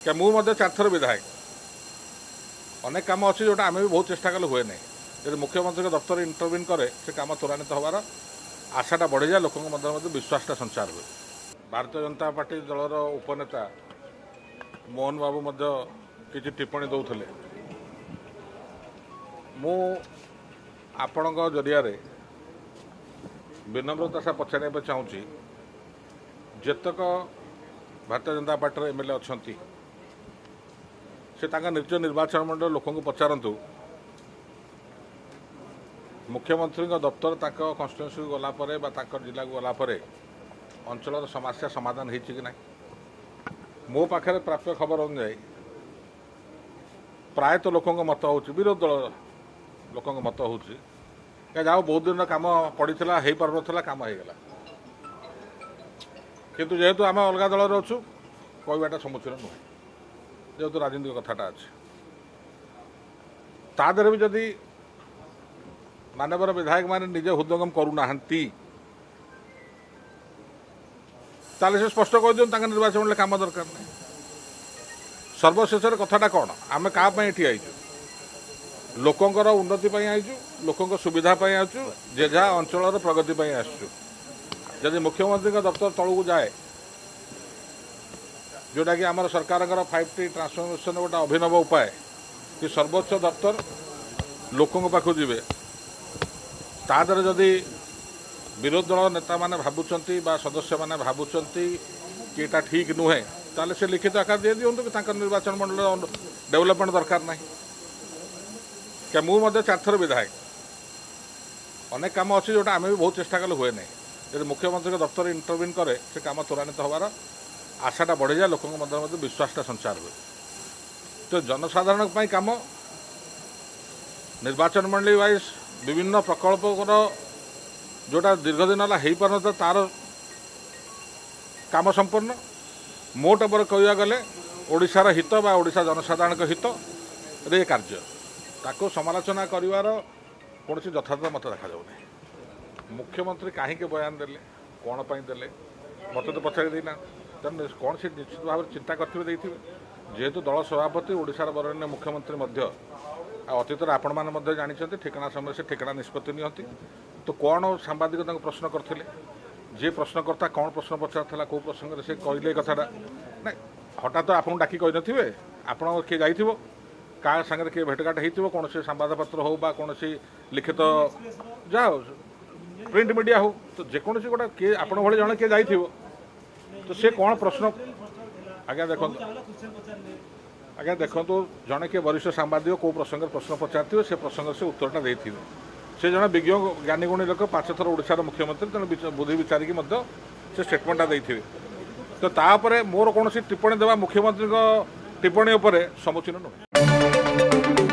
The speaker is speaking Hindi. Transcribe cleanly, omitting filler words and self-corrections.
क्या मुझे चार विधायक अनेक कम अच्छी जोटा आम भी बहुत चेष्टा कले हुए ना जब मुख्यमंत्री दफ्तर इंटरव्यून करे से कम त्वरान्वित हबार आशाटा बढ़ी जाए लोक मध्य विश्वासटा संचार हुए। भारतीय जनता पार्टी दलर उपनेता मोहन बाबू किसी टिप्पणी दौले मु आपण जरिया विनम्रता सा पचारे चाहूँगी जेतक भारतीय जनता पार्टी एमएलए अच्छा से निज निर्वाचन मंडल लोक पचारतु मुख्यमंत्री दफ्तर कन्स्टिट्यूएंसी गलापर जिला को गलापर अंचल समस्या समाधान हो कि ना मो पाखे प्राप्त खबर अनुजाई प्रायतः लोक मत हो विरोध दल लोक मत हो जाओ बहुत दिन कम पड़ा हो पार ना कम होगला किंतु जेहेतु आम अलग दल अच्छु कहवाटा सम्मुखीन नुहे जेहेतु राजनीतिक कथाटा अच्छे तादर भी जदि मानवर विधायक मैंने निजे हृदयंगम करूना ताले से स्पष्ट कह दिखाँ निर्वाचन मंडल कम दरकार नहीं। सर्वशेष कथाटा कौन आम क्या ठिया लोकंर उन्नति आईचु लोकों सुविधा आसु जे जहाँ अंचल प्रगति आसु जदि मुख्यमंत्री दफ्तर तलू जाए जोटा कि आम सरकार 5T ट्रांसफॉर्मेशन गोटे अभिनव उपाय कि सर्वोच्च दफ्तर लोकों पाखु जीवे तादर जदि विरोध दल नेता माने भावुंट सदस्य मैंने भावुंट कि यहाँ ठीक नुहे ताले से लिखित आकार दे दिंतु कि निर्वाचन मंडल डेवलपमेंट दरकार ना क्या मुझे चार विधायक अनेक कम अच्छी जोटा आम भी बहुत चेष्टा कले हुए ना जब मुख्यमंत्री दफ्तर इंटरव्यून करे से कम त्वरान्वित हबार आशाटा बढ़ी जाए लोक मध्य विश्वासटा संचार हुए। तो जनसाधारण कम निर्वाचन मंडली वाइज विभिन्न प्रकल्प जोटा दीर्घ दिन है पार ना तार काम संपूर्ण मोट पर कह गले ओडिशार हित बा ओडिशा जनसाधारण हित रे कार्य ताको समालोचना करिवार कौन यथार्थ मत देखा जाऊना। मुख्यमंत्री कहीं बयान देले कौन पाई देले मत तो पचारि देना तेनाली कौन से निश्चित भाव चिंता करते जेहेतु दल सभापति ओडिशार बरण्य मुख्यमंत्री अतीत आपण मैंने जानते ठिकाना समय से ठिकाना निष्पत्ति नियंती तो कौन सांबादिक प्रश्न करते जे प्रश्नकर्ता कौन प्रश्न पचार कौ प्रसंग से कहले कथाटा ना हठात आपको डाकी कही नथिबे आपण किए जाइथिबो का संगे किए भेटघाट होइथिबो कौन से संवादपत्र हो बा कौन सी लिखित जाओ प्रिंट मीडिया हो तो जेकोसी गोटा किए आपण भली जन किए जाइथिबो तो से कौन प्रश्न आज्ञा देखो आज्ञा देखो जड़े किए वरिष्ठ सांबादिक कौ प्रसंग प्रश्न पचार से प्रसंग से उत्तरटा देते से जड़े विज्ञ ज्ञानी गुणी लोक 5 थर ओडिशार मुख्यमंत्री तेणु बुद्धि विचारिकी से स्टेटमेंटा देते तो तापर मोर कौन टिप्पणी देवा मुख्यमंत्री टिप्पणी सम्मुखीन नुहे।